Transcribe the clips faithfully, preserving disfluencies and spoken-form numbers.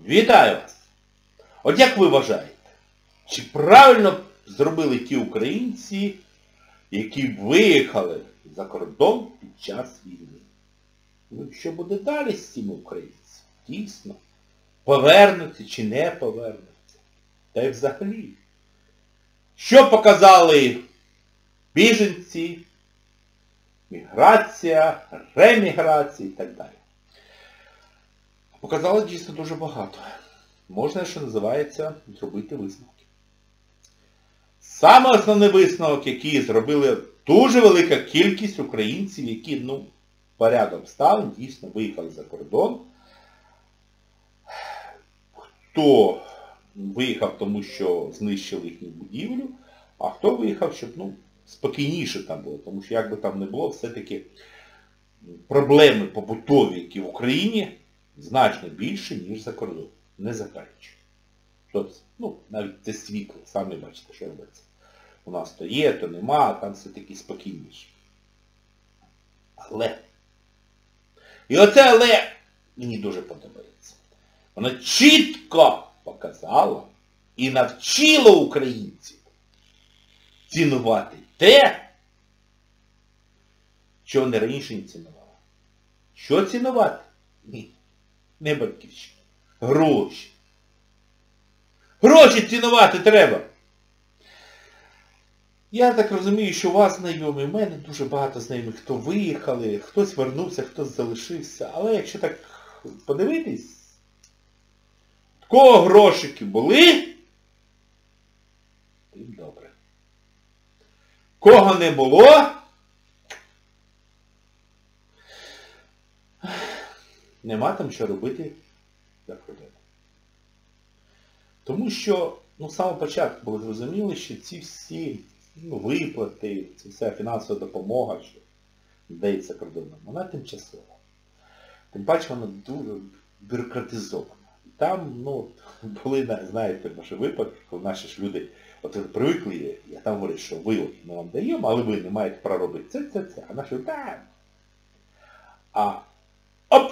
Вітаю вас! От як ви вважаєте, чи правильно зробили ті українці, які виїхали за кордон під час війни? Ну, що буде далі з цими українцями? Дійсно, повернуться чи не повернуться? Та й взагалі, що показали біженці, міграція, реміграція і так далі? Показали дійсно дуже багато. Можна, що називається, зробити висновки. Саме основний висновок, який зробили дуже велика кількість українців, які, ну, порядом обставин, дійсно виїхали за кордон. Хто виїхав тому, що знищили їхню будівлю, а хто виїхав, щоб, ну, спокійніше там було. Тому що, як би там не було, все-таки проблеми побутові, які в Україні, значно більше, ніж за кордоном. Не заперечую. Тобто, ну, навіть це світло, самі бачите, що робиться. У нас то є, то нема, а там все-таки спокійніше. Але. І оце але мені дуже подобається. Воно чітко показало і навчило українців цінувати те, що вони раніше не цінували. Що цінувати? Ні. Не батьківщина. Гроші. Гроші цінувати треба. Я так розумію, що у вас знайомі, у мене дуже багато знайомих, хто виїхали, хтось вернувся, хтось залишився. Але якщо так подивитись, в кого грошики були, тим добре. Кого не було, нема там що робити за кордоном. Тому що, ну, з самого початку було зрозуміло, що ці всі, ну, виплати, ця вся фінансова допомога, що дається кордоном, вона тимчасова. Тим паче вона дуже бюрократизована. І там, ну, були, знаєте, наші випадки, коли наші ж люди, от привикли, я там говорю, що ви, от, ми вам даємо, але ви не маєте права робити це, це, це. А наші, так. А, оп!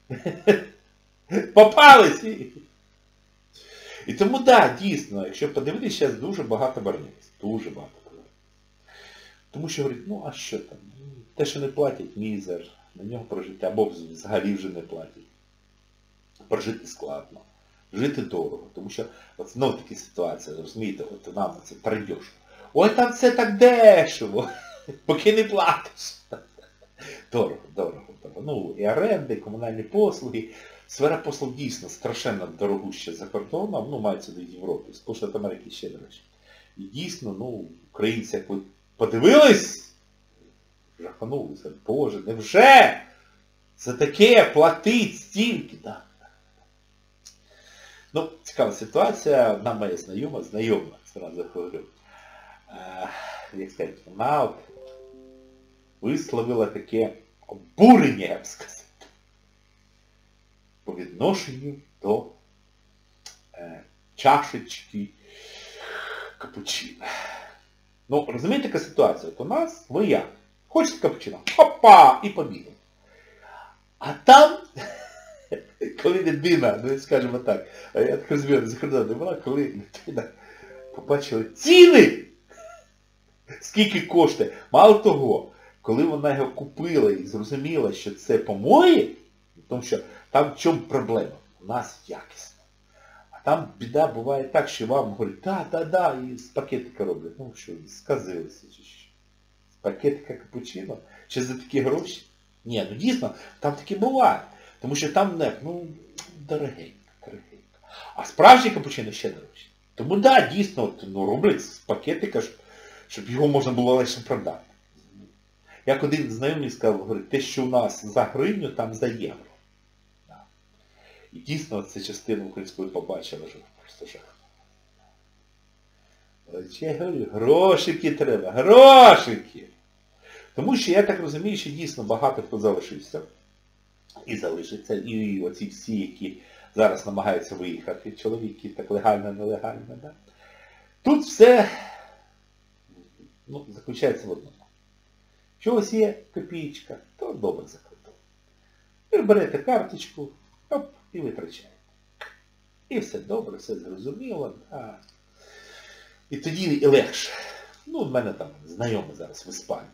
Попались! І, і тому, так, да, дійсно, якщо подивитися, зараз дуже багато барниць. Дуже багато барниць. Тому що говорять, ну а що там? Те, що не платять, мізер, на нього прожити, або взагалі вже не платять. Прожити складно. Жити дорого. Тому що, от знову такі ситуації, розумієте, от нам це передьошно. Ой, там все так дешево, поки не платиш. Дорого, дорого, дорого. Ну, і оренди, і комунальні послуги. Сфера послуг дійсно страшенно дорогуща за кордоном, ну, мається до Європи, Сполучених Америки ще дорожче. І дійсно, ну, українці, як ви подивились, жаханулися, боже, невже за таке платить стільки? Да. Ну, цікава ситуація, одна моя знайома, знайома, зразу говорю, е, як сказати, вона от висловила таке обурення, я б сказав, по відношенню до е, чашечки капучино. Ну, розумієте, така ситуація? От у нас, ви як? Хочете капучино? Опа! І побігли. А там, коли людина, ну, скажімо так, я так розумію, за кордоном була, коли людина побачила ціни, скільки коштує. Мало того, коли вона його купила і зрозуміла, що це помої, тому що там в чому проблема? У нас якісно. А там біда буває так, що вам говорять, да, да, да, і з пакетика роблять. Ну що, сказилися чи що? З пакетика капучино? Чи за такі гроші? Ні, ну дійсно, там таке буває. Тому що там, не, ну, дорогенько, дорогенько. А справжній капучино ще дорожче. Тому, да, дійсно, от, ну, роблять з пакетика, щоб його можна було легше продати. Як один знайомий сказав, говорить, те, що у нас за гривню, там за євро. Да. І дійсно ця частина української побачила, що просто жах. Я говорю, грошики треба, грошики! Тому що я так розумію, що дійсно багато хто залишився. І залишиться. І оці всі, які зараз намагаються виїхати, чоловіки так легально, нелегально. Да? Тут все, ну, заключається в одному. Що ось є копійка, то добре за кордон. Ви берете карточку, оп, і витрачаєте. І все добре, все зрозуміло. Да. І тоді і легше. Ну, в мене там знайомий зараз в Іспанії.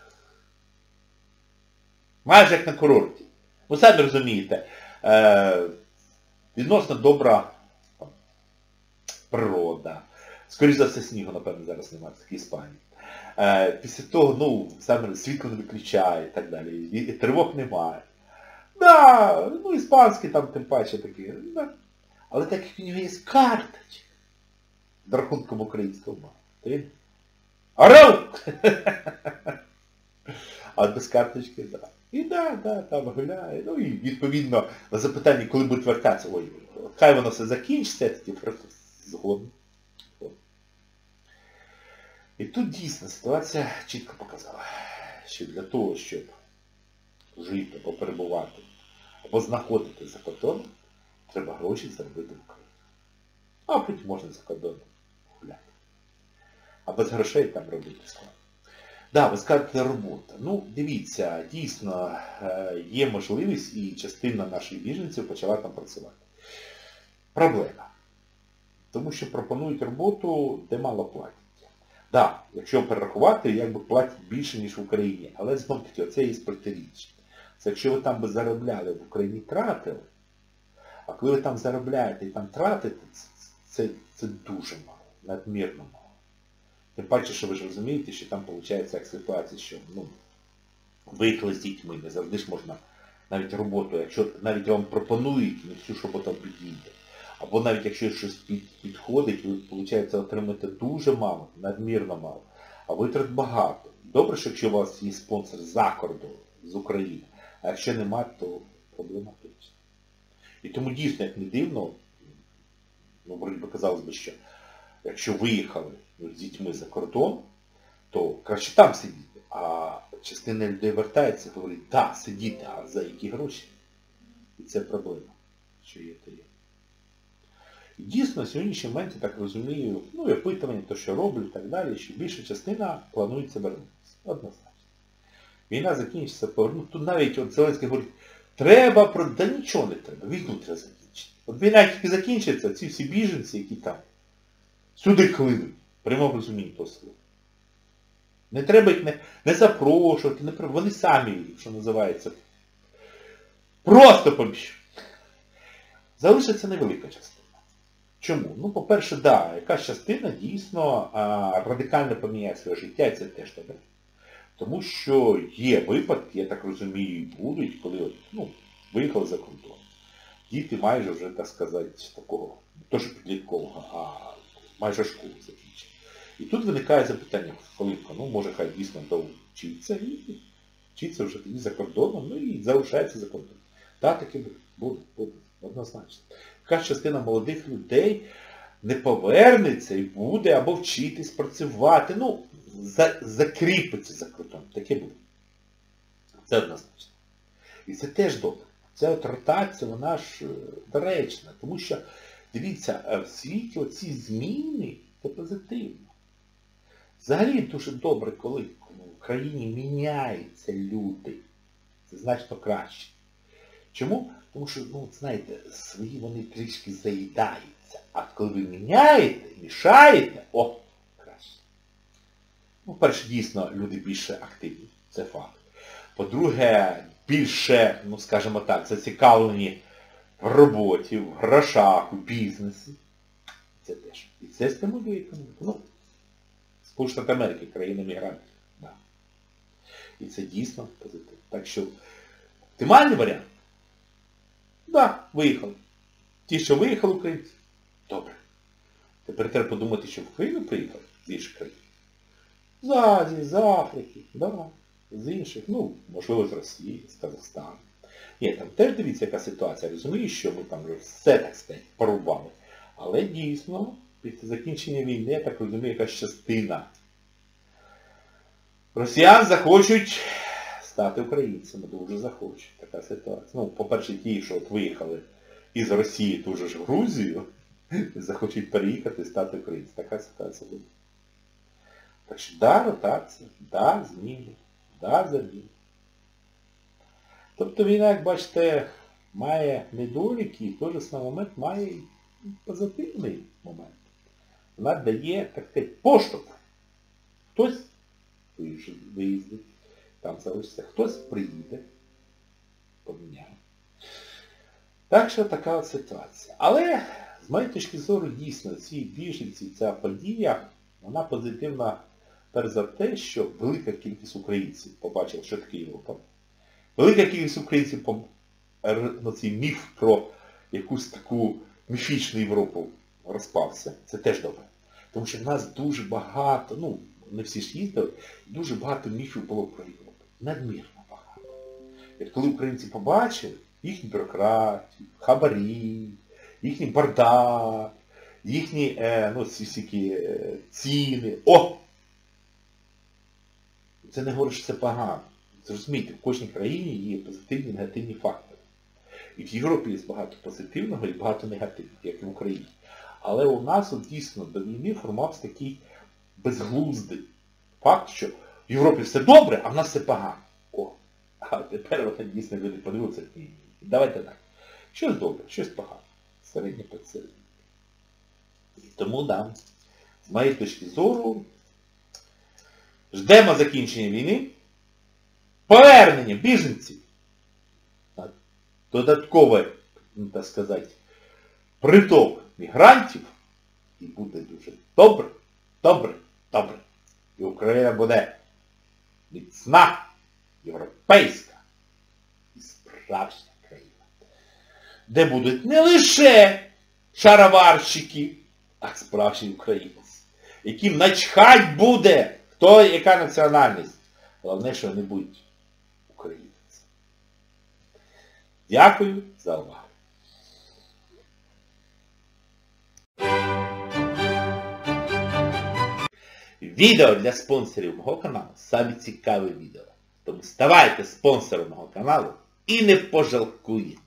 Майже як на курорті. Ви самі розумієте, е, відносно добра там, природа. Скоріше за все, снігу, напевно, зараз немає в такій Іспанії. Е, після того, ну, саме світло не виключає і так далі. І, і тривог немає. Да, ну, іспанський там тим паче такі. Да. Але так як у нього є карточка, з рахунком українського мова, то він орел! А без карточки, так. Да. І да, да, там гуляє. Ну і відповідно на запитання, коли будуть вертатися, ой, хай воно все закінчиться, тоді просто згодом. І тут дійсно ситуація чітко показала, що для того, щоб жити або перебувати, або знаходити за кордоном, треба гроші заробити в Україні. А потім можна за кордоном гуляти. А без грошей там робити складно. Так, да, ви скажете робота. Ну, дивіться, дійсно є можливість і частина наших біженців почала там працювати. Проблема. Тому що пропонують роботу, де мало платять. Так, да, якщо перерахувати, якби платять більше, ніж в Україні. Але знов таки, оце є протиріччя. Це якщо ви там би заробляли, в Україні тратили, а коли ви там заробляєте і там тратите, це, це, це дуже мало, надмірно мало. Тим паче, що ви ж розумієте, що там виходить як ситуація, що ну, виїхали з дітьми, не завжди ж можна навіть роботу, якщо навіть вам пропонують, не всю ж роботу підійде. Або навіть якщо щось під, підходить, ви, виходить, отримаєте дуже мало, надмірно мало, а витрат багато. Добре, що якщо у вас є спонсор за кордону, з України, а якщо немає, то проблематично. І тому дійсно, як не дивно, ну, вроді би казалось би, що якщо виїхали ну, з дітьми за кордон, то краще там сидіти. А частина людей вертається і говорить, так, сидіти, а за які гроші? І це проблема, що є, то є. І дійсно, на сьогоднішній момент, я так розумію, ну, і опитування, то, що роблю і так далі, що більша частина планується вернутися. Однозначно. Війна закінчиться, повернути. Тут навіть от Зеленський говорить, треба, про... да нічого не треба, війну треба закінчити. От війна тільки закінчиться, ці всі біженці, які там, сюди хлинуть, в прямому розумінні того слова. Не треба їх не, не запрошувати, не треба. Вони самі, що називається, просто побіжуть. Залишиться невелика частина. Чому? Ну, по-перше, так, да, якась частина дійсно а, радикально поміняє своє життя, і це теж добре. Тому що є випадки, я так розумію, будуть, коли от, ну, виїхали за кордон. Діти майже вже, так сказати, такого, не то що підліткового, а майже школу закінчили. І тут виникає запитання, хвилинка, ну, може, хай дійсно довчиться і вчиться вже тоді за кордоном, ну і залишається за кордоном. Так, таки буде, буде, буде, однозначно. Якась частина молодих людей не повернеться і буде або вчитись, працювати, ну, за, закріпиться за кордоном. Таке буде. Це однозначно. І це теж добре. Ця от ротація, вона ж доречна. Тому що, дивіться, в світі оці зміни – це позитивно. Взагалі дуже добре, коли в країні міняються люди. Це значно краще. Чому? Тому що, ну, знаєте, свої вони трішки заїдаються. А коли ви міняєте, мішаєте, о, краще. Ну, перше, дійсно, люди більше активні. Це факт. По-друге, більше, ну, скажімо так, зацікавлені в роботі, в грошах, у бізнесі. Це теж. І це стимулює економіку. Ну, Сполучені Штати Америки, країна мігрантів. Да. І це дійсно позитив. Так що, оптимальний варіант? Так, да, виїхали. Ті, що виїхали українці, добре. Тепер треба подумати, що в Україну приїхали з інших країн. З Азії, з Африки, да, з інших, ну, можливо, з Росії, з Казахстану. Ні, там теж дивіться, яка ситуація. Розумію, що ми там вже все, так сказати, порубали. Але дійсно, після закінчення війни, я так розумію, якась частина росіян захочуть стати українцями, дуже захочуть. Така ситуація. Ну, по-перше, ті, що от виїхали із Росії ту ж в Грузію, захочуть переїхати і стати українцями. Така ситуація буде. Так що, да, ротація, да, зміни, да, заміни. Тобто війна, як бачите, має недоліки і в той же самий момент має позитивний момент. Вона дає, так сказати, поштовх. Хтось виїздить, там залишиться, хтось приїде, поміняє. Так що така от ситуація. Але, з моєї точки зору, дійсно, ці біженці, ця подія, вона позитивна перш за те, що велика кількість українців побачила, що таке Європа. Велика кількість українців, ну, цей міф про якусь таку міфічну Європу розпався. Це теж добре. Тому що в нас дуже багато, ну, не всі ж їздили, дуже багато міфів було про Європу. Надмірно багато. І коли українці побачили їхню бюрократію, хабарі, їхній бардак, їхні, е, ну, ці всякі е, ціни. О! Це не говорить, що це погано. Зрозумійте, в кожній країні є позитивні і негативні фактори. І в Європі є багато позитивного і багато негативного, як і в Україні. Але у нас от, дійсно до війни формувався такий безглуздий факт, що в Європі все добре, а в нас все погано. О, а тепер от, дійсно люди подивилися, і давайте так. Щось добре, щось погано. Середнє посереднє. Тому, да, з моєї точки зору, ждемо закінчення війни, повернення біженців, додатковий, так сказати, приток мігрантів, і буде дуже добре, добре, добре. І Україна буде міцна, європейська і справжня країна. Де будуть не лише шароварщики, а справжні українці, яким начхать буде, хто, яка національність. Головне, що вони будуть українці. Дякую за увагу. Відео для спонсорів мого каналу саме цікаве відео. Тому ставайте спонсором мого каналу і не пожалкуєте.